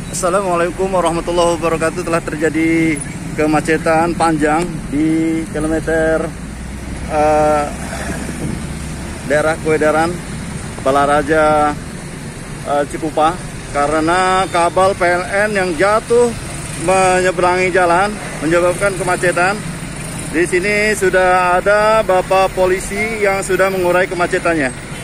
Assalamualaikum warahmatullahi wabarakatuh. Telah terjadi kemacetan panjang di kilometer daerah Kuedaran, Balaraja, Cikupa, karena kabel PLN yang jatuh menyeberangi jalan menyebabkan kemacetan. Di sini sudah ada Bapak polisi yang sudah mengurai kemacetannya.